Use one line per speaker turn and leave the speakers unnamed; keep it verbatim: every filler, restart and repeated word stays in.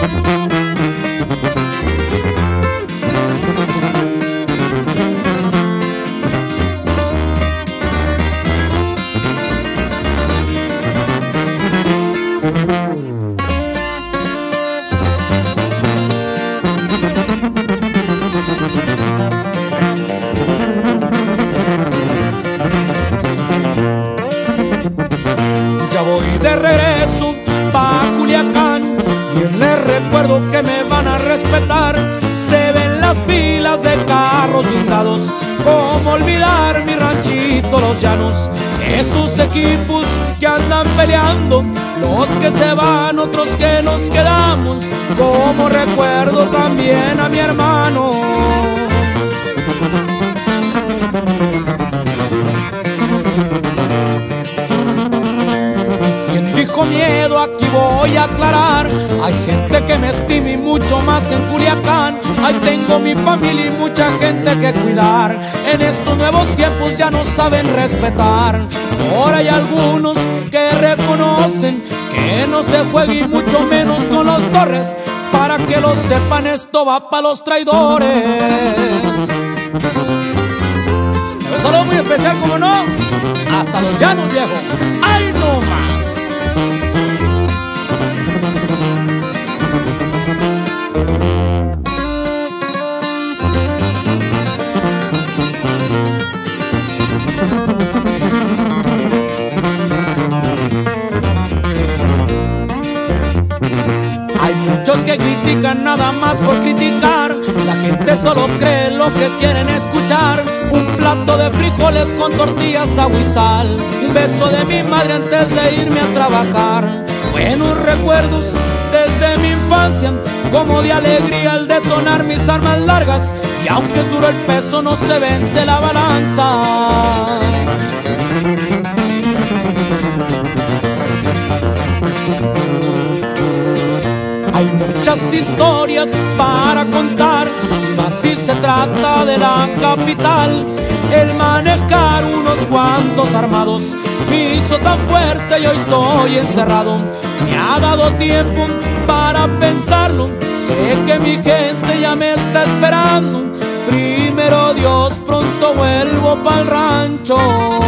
Ya voy de regreso pa' Culiacán, bien les recuerdo que me van a respetar. Se ven las filas de carros blindados, cómo olvidar mi ranchito Los Llanos. Esos equipos que andan peleando, los que se van, otros que nos quedamos. Como recuerdo también a mi hermano. Dijo miedo, aquí voy a aclarar. Hay gente que me estima y mucho más en Culiacán. Ahí tengo mi familia y mucha gente que cuidar. En estos nuevos tiempos ya no saben respetar. Ahora hay algunos que reconocen que no se juegue y mucho menos con los Torres. Para que lo sepan, esto va pa' los traidores. Un saludo muy especial, como no, hasta Los Llanos, viejo. ¡Ay, no más! Hay muchos que critican nada más por criticar. La gente solo cree lo que quieren escuchar. Un plato de frijoles con tortillas, agua y sal. Un beso de mi madre antes de irme a trabajar. Buenos recuerdos desde mi infancia, como de alegría al detonar mis armas largas. Y aunque es duro el peso, no se vence la balanza. Hay muchas historias para contar, y más si se trata de la capital. El manejar unos cuantos armados me hizo tan fuerte y hoy estoy encerrado. Me ha dado tiempo para pensarlo, sé que mi gente ya me está esperando. Primero Dios, pronto vuelvo pa'l rancho.